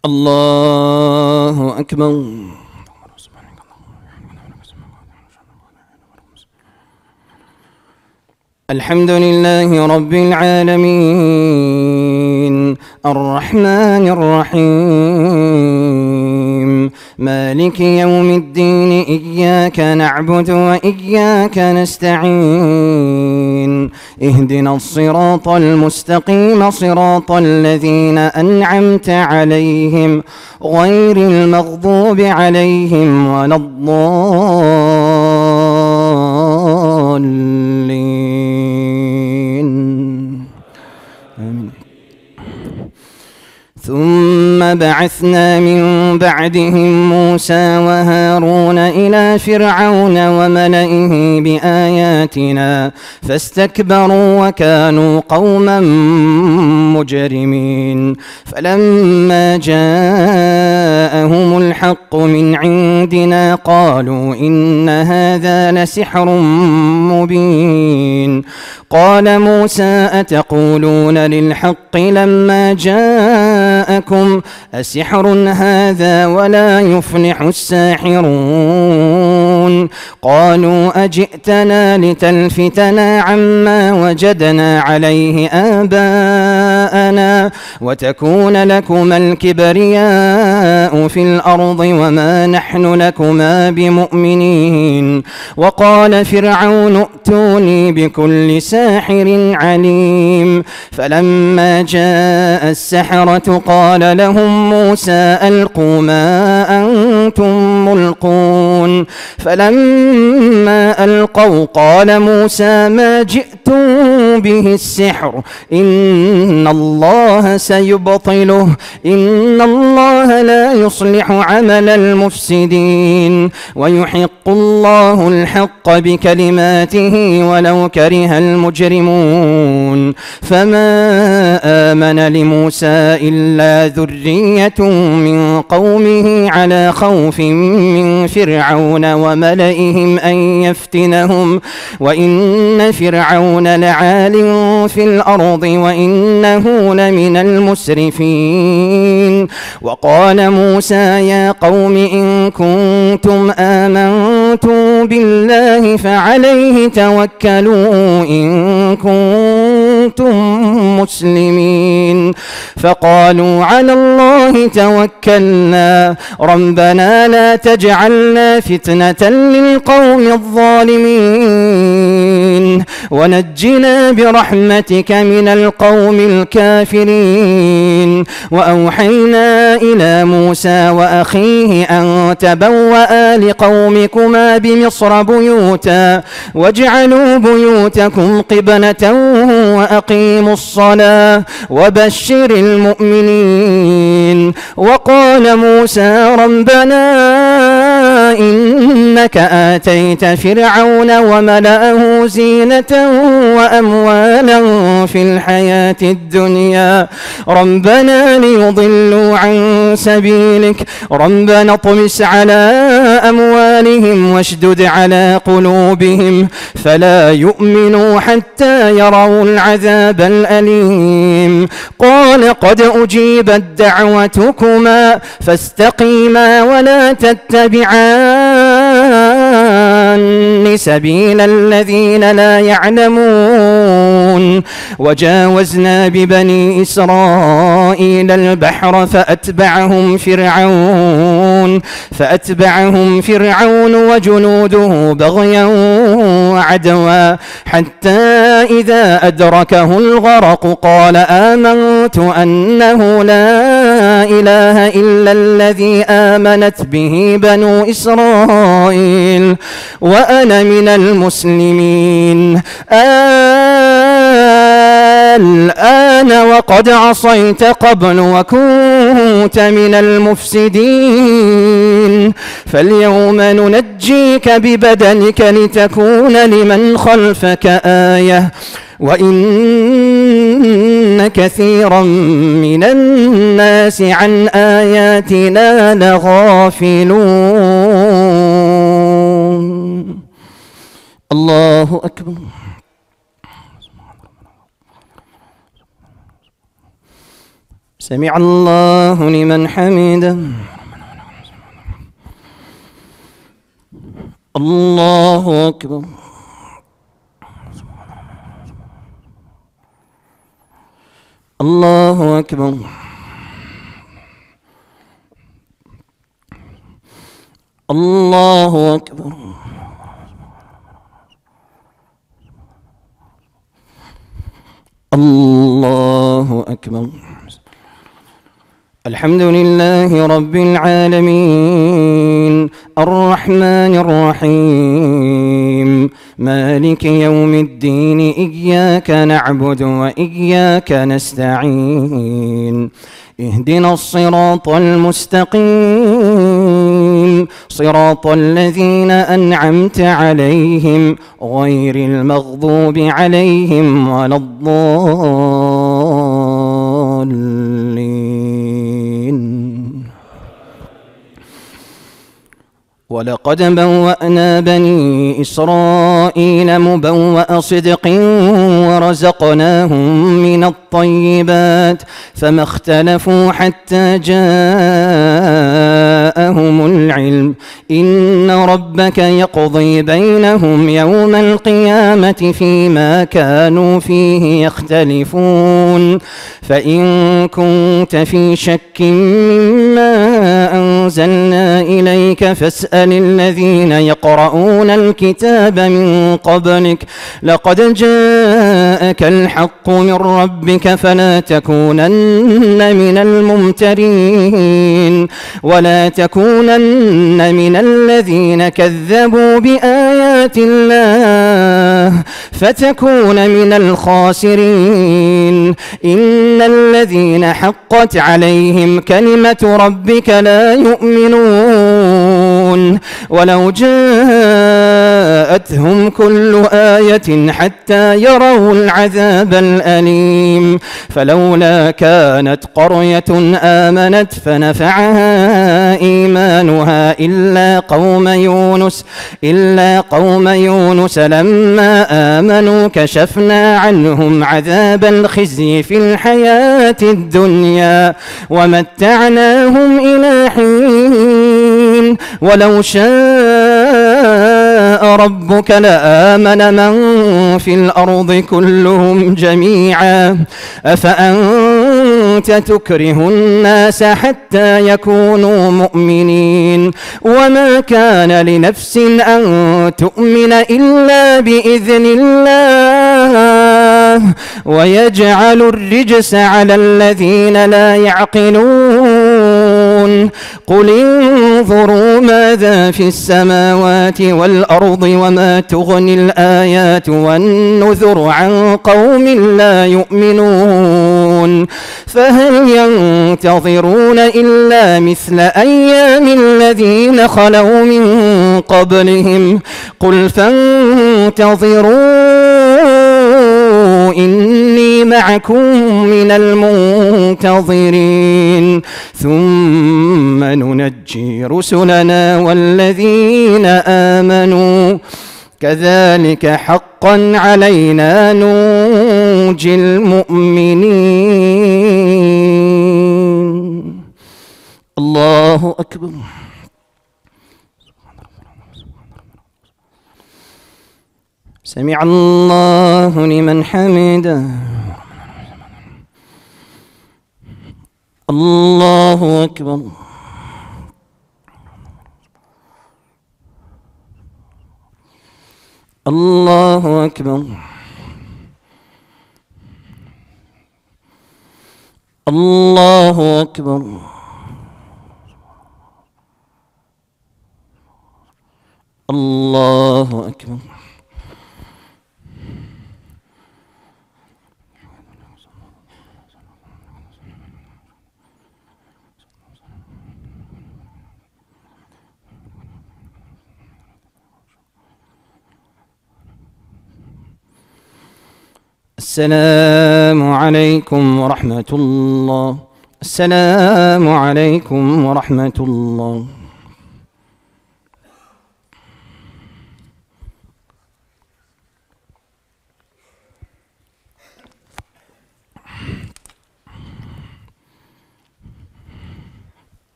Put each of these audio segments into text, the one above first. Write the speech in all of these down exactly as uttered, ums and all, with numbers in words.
الله أكبر. الحمد لله رب العالمين الرحمن الرحيم مالك يوم الدين إياك نعبد وإياك نستعين اهدنا الصراط المستقيم صراط الذين أنعمت عليهم غير المغضوب عليهم ولا الضالين آمين. ثم بعثنا من بعدهم موسى وهارون إلى فرعون وملئه بآياتنا فاستكبروا وكانوا قوما مجرمين. فلما جاءهم الحق من عندنا قالوا إن هذا لسحر مبين. قال موسى أتقولون للحق لما جاءكم أسحر هذا ولا يفلح الساحرون. قالوا أجئتنا لتلفتنا عما وجدنا عليه آباءنا وتكون لكما الكبرياء في الأرض وما نحن لكما بمؤمنين. وقال فرعون ائتوني بكل ساحر عليم. فلما جاء السحرة قال لهم موسى ألقوا ما أنتم ملقون. فلما ألقوا قال موسى ما جئتم به السحر إن الله سيبطله إن الله لا يصلح عمل المفسدين ويحق الله الحق بكلماته ولو كره المجرمون. فما آمن لموسى إلا ذرية من قومه على خوف من فرعون وملئهم أن يفتنهم وإن فرعون لعال في الأرض وإنه لمن المسرفين. وقال موسى يا قوم إن كنتم آمنتم بالله فعليه توكلوا إن كنتم مسلمين. فقالوا على الله توكلنا ربنا لا تجعلنا فتنة للقوم الظالمين ونجنا برحمتك من القوم الكافرين. وأوحينا إلى موسى وأخيه أن تبوأ لقومكما بمصر بيوتا واجعلوا بيوتكم قبلة وأقيموا الصلاة وبشر المؤمنين. وقال موسى ربنا إنك آتيت فرعون وملأه زينة وأموالا في الحياة الدنيا ربنا ليضلوا عن سبيلك ربنا اطمس على أموالهم واشدد على قلوبهم فلا يؤمنوا حتى يروا العذاب الأليم. قال قد أجيبت دعوتكما فاستقيما ولا تتبعان سبيل الذين لا يعلمون. وجاوزنا ببني إسرائيل البحر فأتبعهم فرعون فأتبعهم فرعون وجنوده بغيا وعدوا حتى إذا أدركه الغرق قال آمنت أنه لا إله إلا الذي آمنت به بنو إسرائيل وأنا من المسلمين. الآن وقد عصيت قبل وكنت من المفسدين فاليوم ننجيك ببدنك لتكون لمن خلفك آية وإن كثيرا من الناس عن آياتنا لغافلون. الله أكبر. سمع الله لمن حمده. الله أكبر. الله أكبر. الله أكبر. الله أكبر. الحمد لله رب العالمين الرحمن الرحيم مالك يوم الدين إياك نعبد وإياك نستعين اهدنا الصراط المستقيم صراط الذين أنعمت عليهم غير المغضوب عليهم ولا الضالين. ولقد بوأنا بني إسرائيل مبوأ صدق ورزقناهم من الطيبات فما اختلفوا حتى جاءهم العلم إن ربك يقضي بينهم يوم القيامة فيما كانوا فيه يختلفون. فإن كنت في شك مما أنزلنا إليك فاسأل الذين يقرؤون الكتاب من قبلك لقد جاءك الحق من ربك فلا تكونن من الممترين ولا تكونن من الذين كذبوا بآيات الله فتكون من الخاسرين. إن الذين حقت عليهم كلمة ربك لا يؤمنون ولو جاءتهم كل آية حتى يروا العذاب الأليم فلولا كانت قرية آمنت فنفعها إيمانها إلا قوم يونس إلا قوم يونس لما آمنوا كشفنا عنهم عذاب الخزي في الحياة الدنيا ومتعناهم إلى حين ولو شاء ربك لآمن من في الأرض كلهم جميعا أفأنت تكره الناس حتى يكونوا مؤمنين وما كان لنفس أن تؤمن إلا بإذن الله ويجعل الرجس على الذين لا يعقلون. قل انظروا ماذا في السماوات والأرض وما تغني الآيات والنذر عن قوم لا يؤمنون فهل ينتظرون إلا مثل أيام الذين خلوا من قبلهم قل فانتظروا إني معكم من المنتظرين ثم ننجي رسلنا والذين آمنوا كذلك حقا علينا ننجي المؤمنين. الله أكبر. سمع الله لمن حمده. الله أكبر. الله أكبر. الله أكبر. الله أكبر. السلام عليكم ورحمة الله. السلام عليكم ورحمة الله.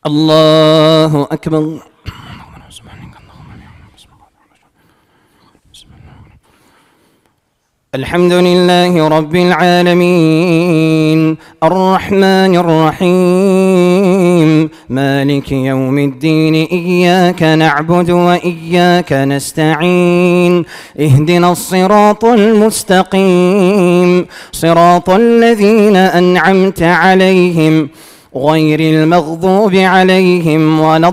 الله أكبر. الحمد لله رب العالمين الرحمن الرحيم مالك يوم الدين إياك نعبد وإياك نستعين اهدنا الصراط المستقيم صراط الذين أنعمت عليهم غير المغضوب عليهم ولا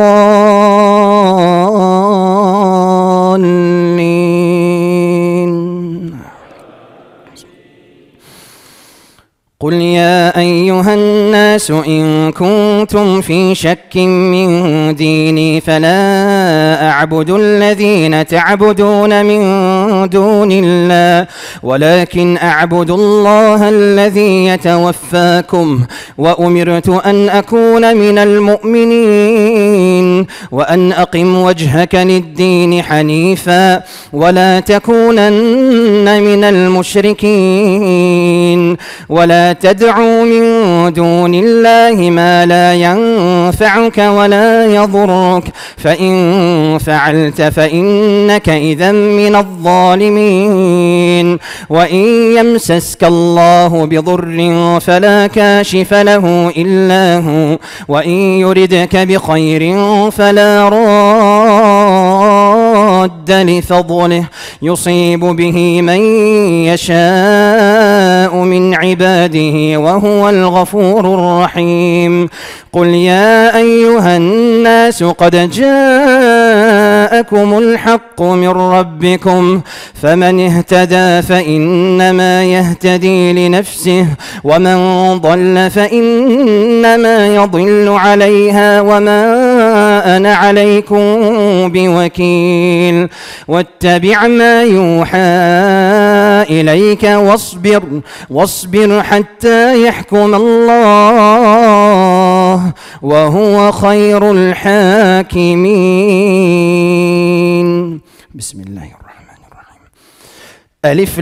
الضالين. قل يا أيها الناس إن كنتم في شك من ديني فلا أعبد الذين تعبدون من دون الله ولكن أعبد الله الذي يتوفاكم وأمرت أن أكون من المؤمنين وأن أقم وجهك للدين حنيفا ولا تكونن من المشركين ولا تدعوا من دون الله ما لا ينفعك ولا يضرك فإن فعلت فإنك إذا من الظالمين. وإن يمسسك الله بضر فلا كاشف له إلا هو وإن يردك بخير فلا راد لفضله يصيب به من يشاء من عباده وهو الغفور الرحيم. قل يا أيها الناس قد جاءكم الحق من ربكم فمن اهتدى فإنما يهتدي لنفسه ومن ضل فإنما يضل عليها وما أنا عليكم بوكيل. واتبع ما يوحى إليك واصبر واصبر حتى يحكم الله وهو خير الحاكمين. بسم الله الرحمن الرحيم. ألف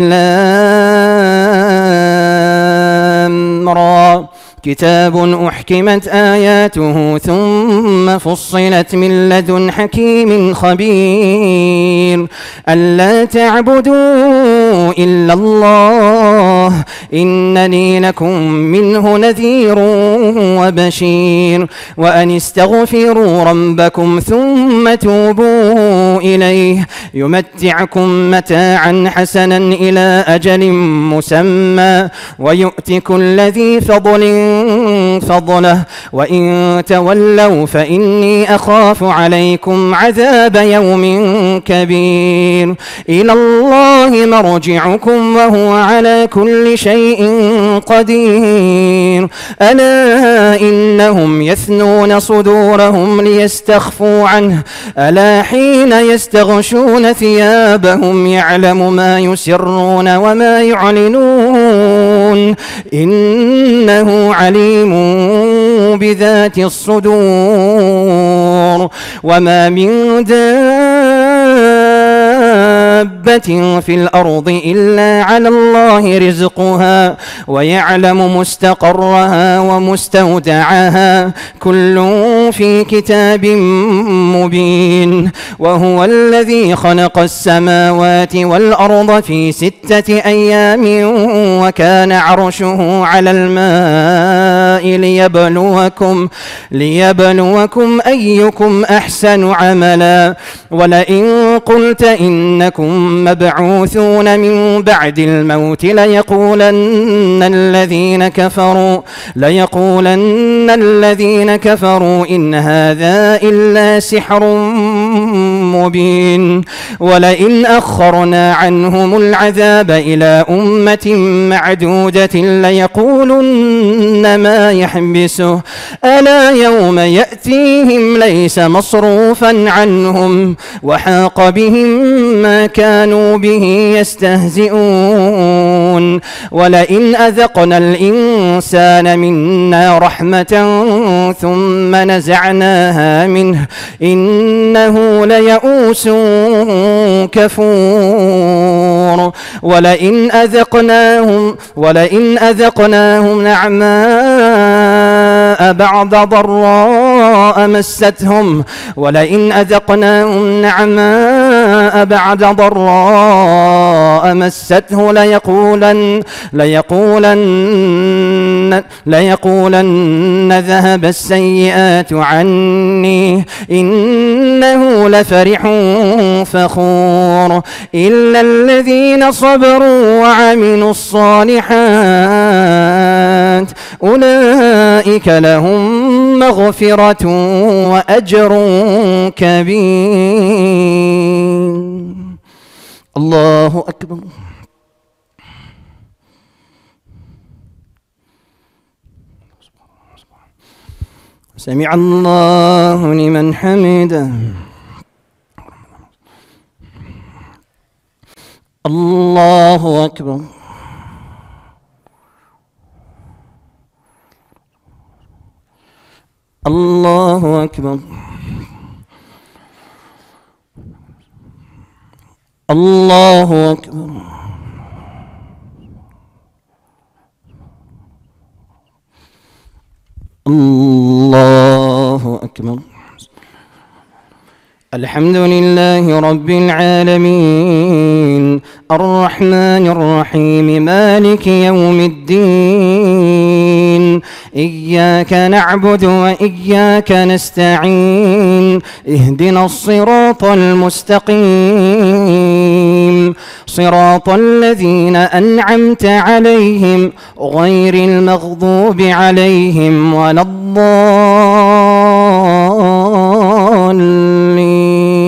لام را كتاب أحكمت آياته ثم فصلت من لدن حكيم خبير ألا تعبدوا إلا الله إنني لكم منه نذير وبشير وأن استغفروا ربكم ثم توبوا إليه يمتعكم متاعا حسنا إلى أجل مسمى ويؤت كل ذي فضل فضله وإن تولوا فإني أخاف عليكم عذاب يوم كبير. إلى الله مرجعكم وهو على كل شيء قدير. ألا إنهم يثنون صدورهم ليستخفوا عنه ألا حين يستغشون ثيابهم يعلم ما يسرون وما يعلنون إنه عليم بذات الصدور. وما من دابة في الأرض إلا على الله رزقها ويعلم مستقرها ومستودعها كل في كتاب مبين. وهو الذي خلق السماوات والأرض في ستة أيام وكان عرشه على الماء ليبلوكم ليبلوكم أيكم أحسن عملا. ولئن قلت إنكم مبعوثون من بعد الموت ليقولن الذين كفروا ليقولن الذين كفروا إن هذا إلا سحر مبين. ولئن أخرنا عنهم العذاب إلى أمة معدودة ليقولن ما يحبسه ألا يوم يأتيهم ليس مصروفا عنهم وحاق بهم ما كانوا به يستهزئون. ولئن أذقنا الإنسان منا رحمة ثم نزعناها منه إنه ليئوس كفور. ولئن أذقناهم ولئن أذقناهم نعماء نعماء بعد ضراء مستهم ولئن أذقناهم نعماء بعد ضراء مسته ليقولن ليقولن ليقولن ذهب السيئات عني إنه لفرح فخور إلا الذين صبروا وعملوا الصالحات أولئك لهم مغفرة وأجر كبير. الله أكبر. سمع الله لمن حمده. الله أكبر. الله أكبر. الله أكبر. الله أكبر. الحمد لله رب العالمين الرحمن الرحيم مالك يوم الدين إياك نعبد وإياك نستعين اهدنا الصراط المستقيم صراط الذين أنعمت عليهم غير المغضوب عليهم ولا الضالين.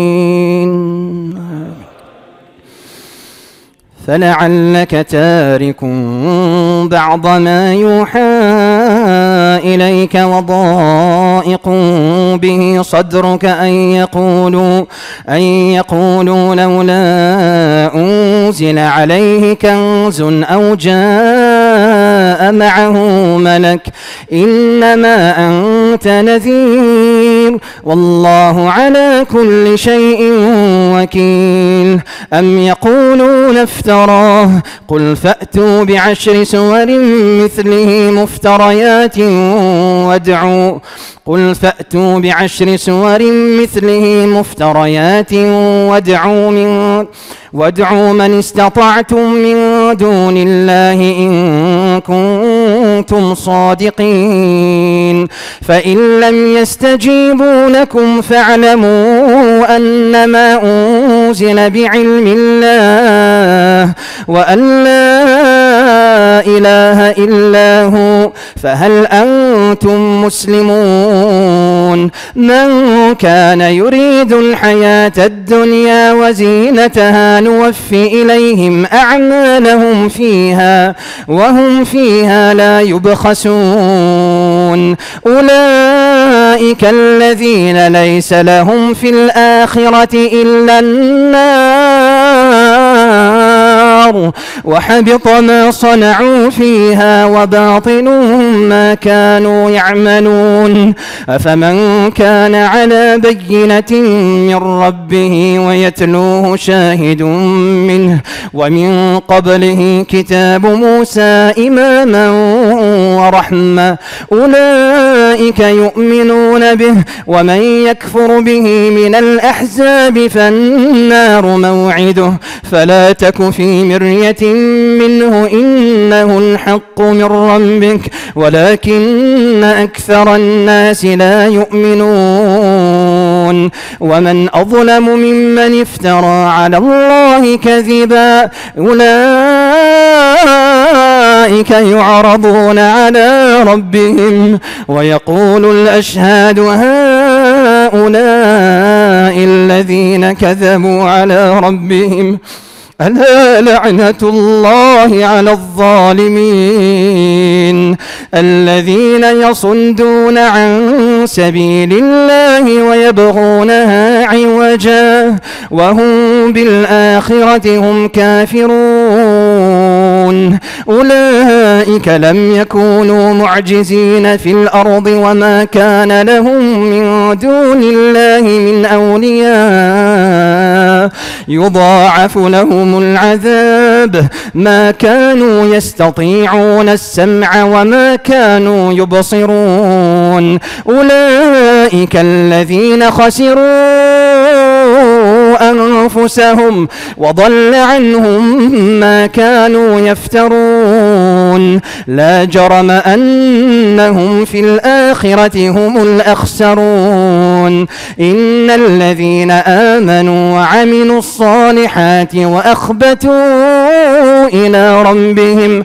فلعلك تارك بعض ما يوحى إليك وضائق به صدرك أن يقولوا أن يقولوا لولا أنزل عليه كنز أو جاء معه ملك إنما أنت نذير والله على كل شيء وكيل. أم يقولون افتراه قل فأتوا بعشر سور مثله مفتريات وادعوا قل فأتوا بعشر سور مثله مفتريات وادعوا من وادعوا من استطعتم من دون الله إن كنتم صادقين. فإن لم يستجيبوا لكم فاعلموا أنما أنزل بعلم الله وأن لا إله إلا هو فهل أنتم مسلمون. من كان يريد الحياة الدنيا وزينتها نوفي إليهم أعمالهم فيها وهم فيها لا يبخسون. أولئك الذين ليس لهم في الآخرة إلا النار وحبط ما صنعوا فيها وباطل ما كانوا يعملون. أفمن كان على بينة من ربه ويتلوه شاهد منه ومن قبله كتاب موسى إماما ورحمة أولئك يؤمنون به ومن يكفر به من الأحزاب فالنار موعده فلا تك في مرية منه إنه الحق من ربك ولكن أكثر الناس لا يؤمنون. ومن أظلم ممن افترى على الله كذبا أولئك يعرضون على ربهم ويقول الأشهاد هؤلاء الذين كذبوا على ربهم ألا لعنة الله على الظالمين الذين يصدون عن سبيل الله ويبغونها عوجا وهم بالآخرة هم كافرون. أولئك لم يكونوا معجزين في الأرض وما كان لهم من دون الله من أولياء يضاعف لهم العذاب ما كانوا يستطيعون السمع وما كانوا يبصرون أولئك الذين خسروا أنفسهم وضل عنهم ما كانوا يفترون لا جرم أنهم في الآخرة هم الأخسرون إن الذين آمنوا وعملوا الصالحات وأخبتوا إلى ربهم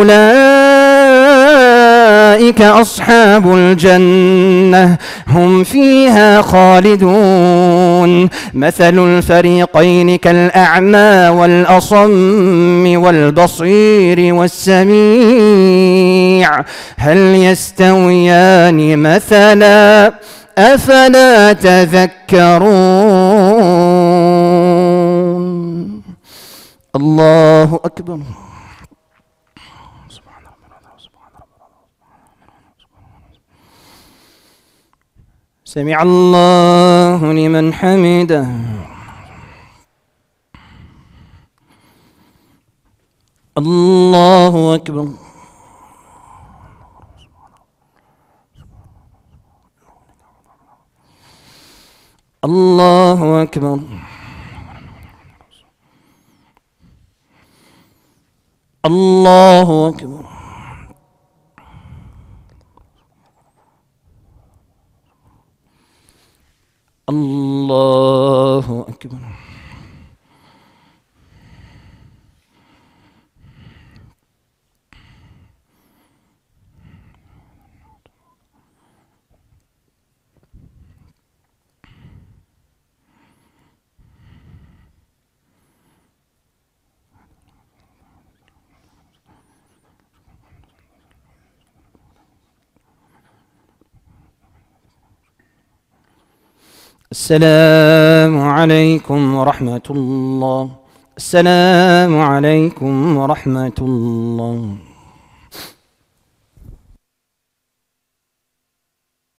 أولئك أصحاب الجنة هم فيها خالدون مثل الفريقين كالأعمى والأصم والبصير والسميع هل يستويان مثلا أفلا تذكرون الله أكبر. سمع الله لمن حمده. الله أكبر. الله أكبر. الله أكبر. الله أكبر. السلام عليكم ورحمة الله. السلام عليكم ورحمة الله.